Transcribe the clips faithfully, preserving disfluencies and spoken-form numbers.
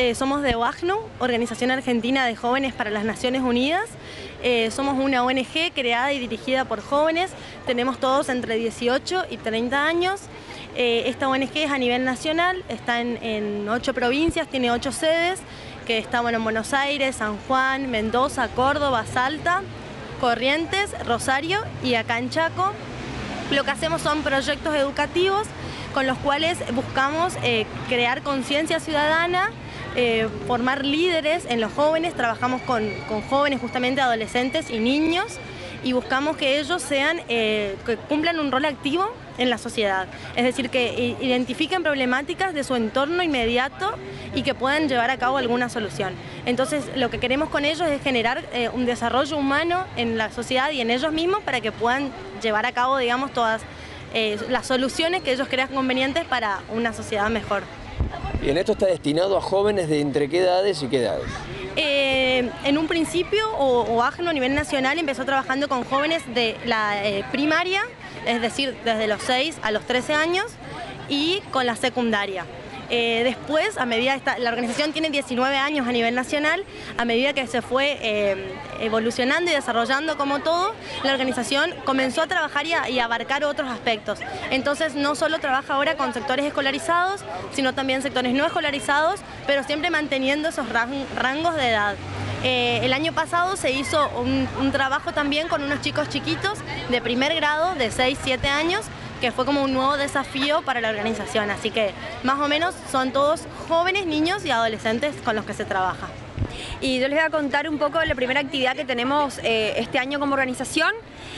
eh, somos de OAJNU, Organización Argentina de Jóvenes para las Naciones Unidas. Eh, somos una O N G creada y dirigida por jóvenes, tenemos todos entre dieciocho y treinta años. Eh, esta O N G es a nivel nacional, está en, en ocho provincias, tiene ocho sedes, que está bueno, en Buenos Aires, San Juan, Mendoza, Córdoba, Salta, Corrientes, Rosario y acá en Chaco. Lo que hacemos son proyectos educativos con los cuales buscamos eh, crear conciencia ciudadana, eh, formar líderes en los jóvenes. Trabajamos con, con jóvenes, justamente adolescentes y niños, y buscamos que ellos sean, eh, que cumplan un rol activo en la sociedad. Es decir, que identifiquen problemáticas de su entorno inmediato y que puedan llevar a cabo alguna solución. Entonces, lo que queremos con ellos es generar eh, un desarrollo humano en la sociedad y en ellos mismos para que puedan llevar a cabo, digamos, todas eh, las soluciones que ellos crean convenientes para una sociedad mejor. Bien, ¿esto está destinado a jóvenes de entre qué edades y qué edades? Eh, en un principio, OAJNU a nivel nacional empezó trabajando con jóvenes de la eh, primaria, es decir, desde los seis a los trece años, y con la secundaria. Eh, después, a medida esta, la organización tiene diecinueve años a nivel nacional, a medida que se fue eh, evolucionando y desarrollando como todo, la organización comenzó a trabajar y a, y a abarcar otros aspectos. Entonces no solo trabaja ahora con sectores escolarizados, sino también sectores no escolarizados, pero siempre manteniendo esos rangos de edad. Eh, el año pasado se hizo un, un trabajo también con unos chicos chiquitos de primer grado, de seis, siete años, que fue como un nuevo desafío para la organización. Así que más o menos son todos jóvenes, niños y adolescentes con los que se trabaja. Y yo les voy a contar un poco de la primera actividad que tenemos eh, este año como organización.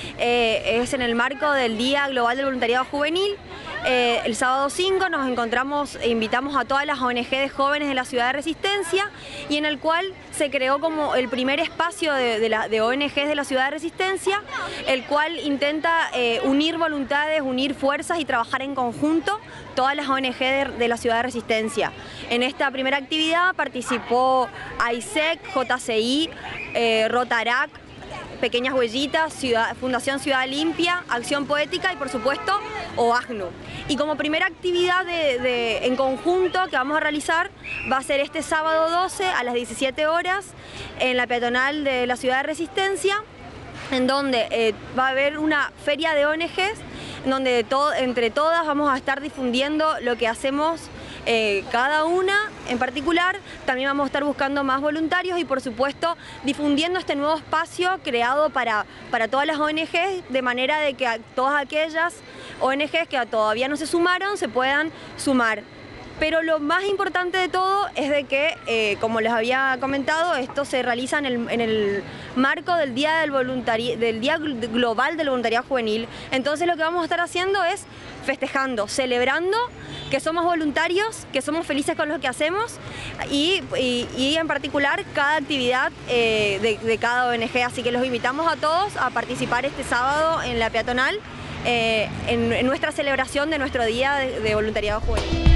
Eh, es en el marco del Día Global del Voluntariado Juvenil. Eh, el sábado cinco nos encontramos e invitamos a todas las O N G de jóvenes de la Ciudad de Resistencia, y en el cual se creó como el primer espacio de, de, la, de O N Gs de la Ciudad de Resistencia, el cual intenta eh, unir voluntades, unir fuerzas y trabajar en conjunto todas las O N G de, de la Ciudad de Resistencia. En esta primera actividad participó A I C E C, J C I, eh, Rotarac, Pequeñas Huellitas, Ciudad, Fundación Ciudad Limpia, Acción Poética y por supuesto OAJNU. Y como primera actividad de, de, en conjunto que vamos a realizar va a ser este sábado doce a las diecisiete horas en la peatonal de la Ciudad de Resistencia, en donde eh, va a haber una feria de O N Gs, donde to, entre todas vamos a estar difundiendo lo que hacemos eh, cada una en particular. También vamos a estar buscando más voluntarios y por supuesto difundiendo este nuevo espacio creado para, para todas las O N Gs, de manera de que a, todas aquellas O N Gs que todavía no se sumaron se puedan sumar. Pero lo más importante de todo es de que, eh, como les había comentado, esto se realiza en el, en el marco del Día, del, voluntari del Día Global del Voluntariado Juvenil. Entonces lo que vamos a estar haciendo es festejando, celebrando que somos voluntarios, que somos felices con lo que hacemos y, y, y en particular cada actividad eh, de, de cada O N G. Así que los invitamos a todos a participar este sábado en la peatonal eh, en, en nuestra celebración de nuestro Día de, de Voluntariado Juvenil.